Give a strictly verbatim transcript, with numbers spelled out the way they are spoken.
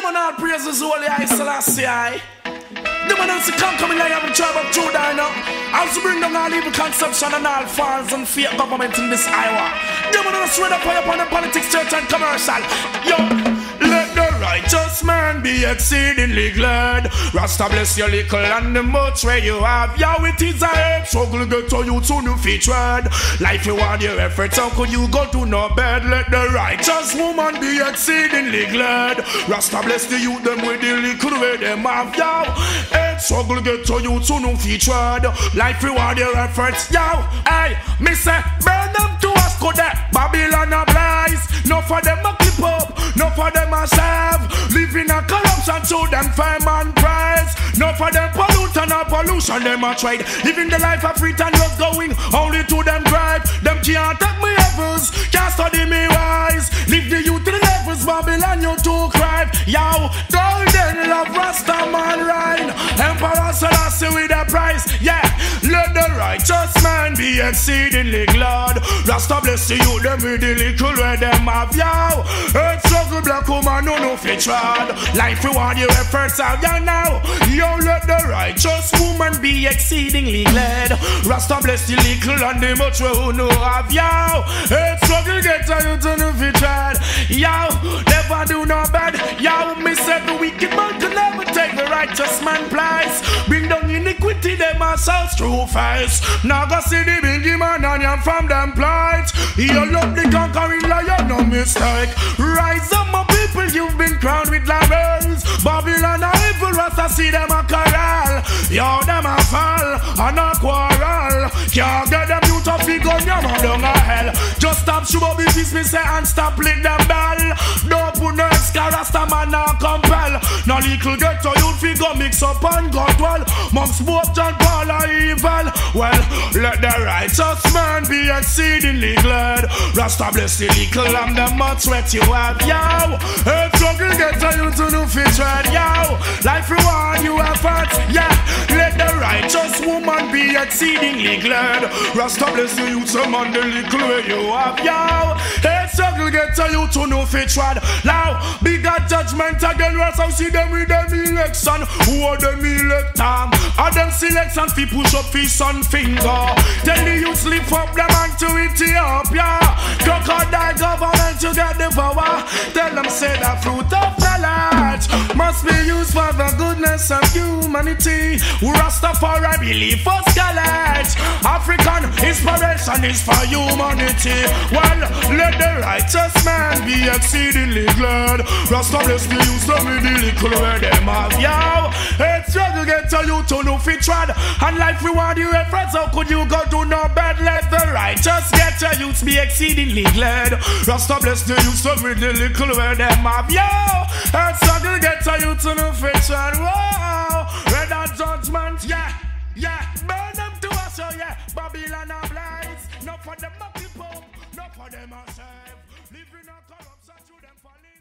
man, all praises holy I Selassie I. The man else come coming I have a tribe of Judah now. As to bring down all evil conception and all false and fake government in this Iowa. The man else read up upon the politics, church and commercial. Yo, let the righteous man be exceedingly glad. Rasta bless your little and the much where you have. Yo, it is a head struggle get to you to new featured. Life you want your efforts, how could you go to no bed? Let the righteous woman be exceedingly glad. Rasta bless the youth them with the little where them have. Yo, head struggle get to you to new featured. Life you want your efforts. Yo, hey, me say burn them to us go there. Babylon a blaze. No for them a keep up, no for them a serve. Living a corruption to them fame and praise. No for them pollute and a pollution them a trade. Living the life of freedom just going only to them drive. Them can't take me heavens, can't study me wise. Live the youth to the levels, Babylon you too cry. Yo, golden love Rasta man rhyme. Emperor Selassie with a price. Yeah, let the righteous man be exceedingly glad. Rasta bless the youth them with the little where them have. Yo, earth struggle black woman no no fit trod. Life you want your efforts out ya now. Yo, let the righteous woman be exceedingly glad. Rasta bless the little and the much who know have. Yo, earth struggle get to you to no fit trod. Yo, never do no bad. Yo, me said the wicked man can never take the righteous man place. Bring down iniquity them ourselves through face. Now go see the biggie man and you from them plight. You love the conquering lion, no mistake. Rise up my people, you've been crowned with labels. Babylon are evil, Rasta see them a corral. Yo, them a fall and a quarrel. Can't get them you to figure on your man down a hell. Just stop sugar business me say and stop lick them bell. Don't put no extra Rasta man now compel. Now little get to you figure mix up and God well. Monks both John Paul are evil. Well, let the righteous man be exceedingly glad. Rasta bless the little and the much sweat you have. Yo, a struggle get to you to no fit red. Yo, life reward you have fought. Yeah, let the righteous woman be exceedingly glad. Rasta bless the youth some and the little where you have. Yo, a struggle get to you to no fit red. Now, bigger judgment again. Rasta see them with them election. Who are them elect time? Are them selection fi push up fi sun finger? Tell the youth lift up them and to Ethiopia. Crocodile government to get the power. Tell them say the fruit of knowledge must be used for the goodness of humanity. Rastafari believe for college. African inspiration is for humanity. Well, let the righteous man be exceedingly glad. Rasta bless the youth so with the little where them have. Yo, it's struggle get to you to no fit trad. And life reward you and friends. How could you go do no bad? Let the righteous get to youth be exceedingly glad. Rasta bless the youth so with the little where them have. Yo, it's struggle get to you to no fit trad. Whoa, red and judgment. Yeah, yeah, burn them to us. So yeah, Babylon a blaze. Not for them a people, not for them a serve. Living a corruption to them for